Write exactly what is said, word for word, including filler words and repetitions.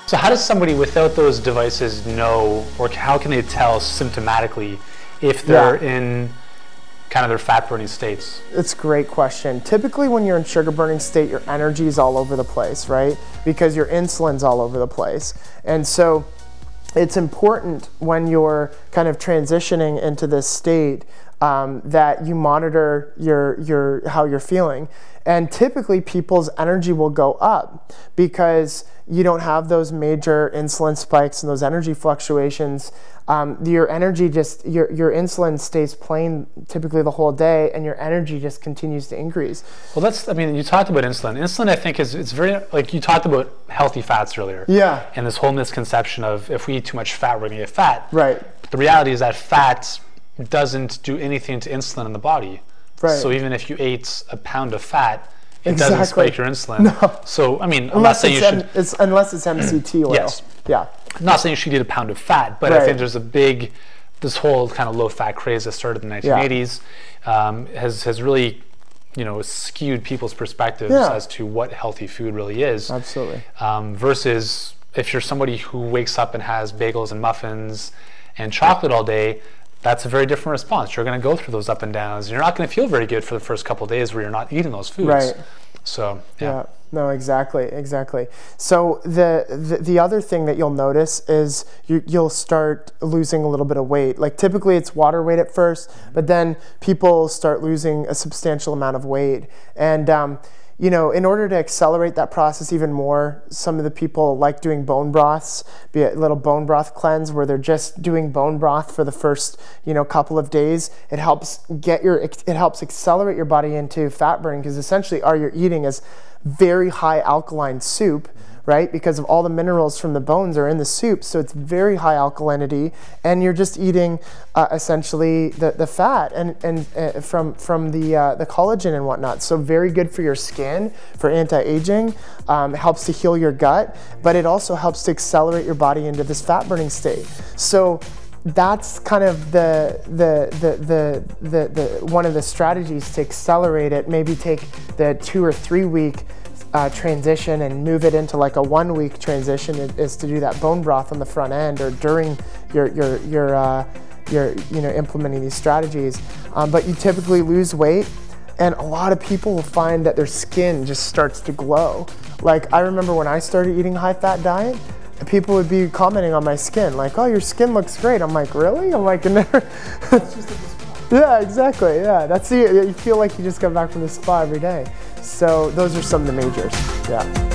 So how does somebody without those devices know, or how can they tell symptomatically if they're yeah. in kind of their fat burning states? It's a great question. Typically when you're in sugar burning state, your energy is all over the place, right? Because your insulin's all over the place. And so it's important when you're kind of transitioning into this state um, that you monitor your, your, how you're feeling. And typically people's energy will go up because you don't have those major insulin spikes and those energy fluctuations. Um, your energy just, your, your insulin stays plain typically the whole day, and your energy just continues to increase. Well, that's, I mean, you talked about insulin. Insulin, I think, is, it's very, like you talked about healthy fats earlier. Yeah. And this whole misconception of if we eat too much fat, we're gonna get fat. Right. But the reality is that fat doesn't do anything to insulin in the body. Right. So even if you ate a pound of fat, it exactly. doesn't spike your insulin. No. So, I mean, I'm unless not saying you should... It's, unless it's M C T oil. Yes. Yeah. I'm not saying you should eat a pound of fat, but right. I think there's a big, this whole kind of low-fat craze that started in the nineteen eighties yeah. um, has, has really, you know, skewed people's perspectives yeah. as to what healthy food really is. Absolutely. Um, versus if you're somebody who wakes up and has bagels and muffins and chocolate all day, that's a very different response. You're going to go through those up and downs. You're not going to feel very good for the first couple of days where you're not eating those foods. Right. So, yeah. yeah. No, exactly, exactly. So the, the the other thing that you'll notice is you, you'll start losing a little bit of weight. Like typically it's water weight at first, but then people start losing a substantial amount of weight. And um, you know, in order to accelerate that process even more, some of the people like doing bone broths, be a little bone broth cleanse where they're just doing bone broth for the first, you know, couple of days. It helps get your, it helps accelerate your body into fat burning, because essentially all you're eating is very high alkaline soup, right? Because of all the minerals from the bones are in the soup, so it's very high alkalinity, and you're just eating uh, essentially the, the fat and, and uh, from, from the, uh, the collagen and whatnot. So very good for your skin, for anti-aging, um, helps to heal your gut, but it also helps to accelerate your body into this fat burning state. So that's kind of the, the, the, the, the, the, one of the strategies to accelerate it. Maybe take the two or three week uh, transition and move it into like a one week transition, is to do that bone broth on the front end or during your, your, your, uh, your you know, implementing these strategies. Um, but you typically lose weight, and a lot of people will find that their skin just starts to glow. Like I remember when I started eating a high fat diet, people would be commenting on my skin, like, "Oh, your skin looks great." I'm like, "Really?" I'm like, "Never." Yeah, exactly. Yeah, that's the, you feel like you just got back from the spa every day. So those are some of the majors. Yeah.